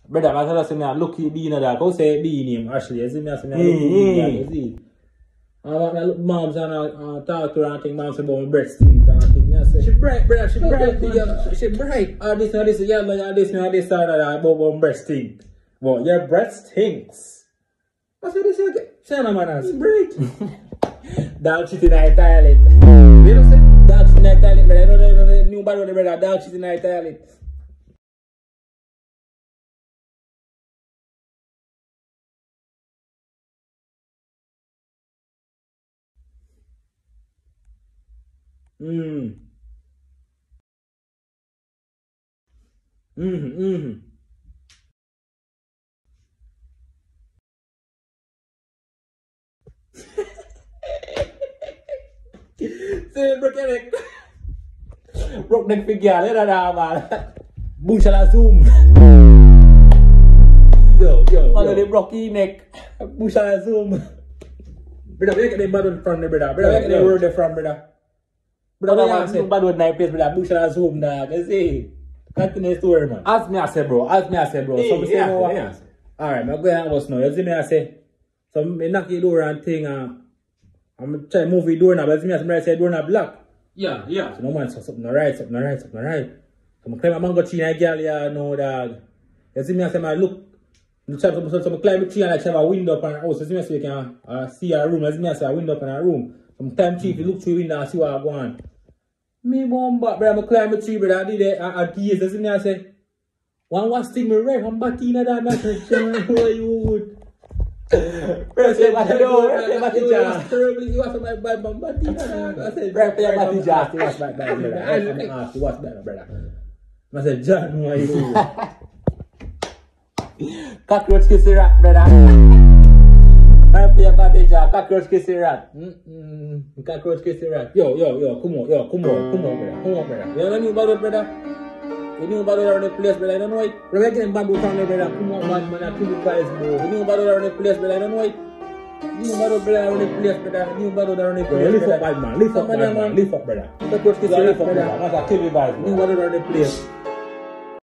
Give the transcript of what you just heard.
Brother, I tell us me a lucky bean of that. Go say bean name actually. You see me? I say me a lucky bean. You see? I want to look moms and talk to her and think moms about my breast stink and think me I say she bright, brother. She bright. She bright. This yellow and this side of that about my breast stink. Well, your breast stinks. I said this again. Say no man, it's bright. Dog shit in the toilet. You know say dog shit in the toilet, brother. You know the new bad one, brother. Dog shit in the toilet. Say broke neck. Broke neck figure, let her down, man. Bush la zoom. Yo. Man, they broke his neck. Bush la zoom. Brother, where get the bad one from, brother? Brother, where get the word from, brother? Brother, I say bad one night place, brother. Bush la zoom, dog. You see? Continue the story, man. Ask me, I say, bro. Some say no. Alright, I'm going to house now. You see me, I say. So, I knock the door and thing, I'm trying to move the door now, but you see me, I say door not block. Yeah. So, no man, so something right. So, I climb a mango tree and I girl, yeah, no, dog. You see me, I say, man, look. So, I climb the tree and I have a window up on the house. You see me, so you can see a room. You see me, I say, a window up on a room. So, I climb tree, if you look through the window and see what I go on. Me, mom, but, brother, I climb the tree, brother, I did it, I gaze. You see me, I say, one was thing me right, I'm back in that, man. Where you would? First, you was terribly, you was my bad, man. Back in that, I said, right, you was just, you was back, brother. I asked you what's better, brother. I said, John, why you would? Cockroach kiss the rat, brother. Right, you was just, cockroach kiss the rat. Cockroach kiss the rat. Yo, come on, brother. You know about it, brother? You know about around the place, but I don't know it. We're getting bamboo from there, brother. Come on, man, I kill you guys, bro. You know about around the place, but I don't know it. You know about around the place, brother. You know about around the place. Lift up, bad man. Lift up, brother. The coach kiss the rat, brother. I kill you guys, bro. You know about around the place.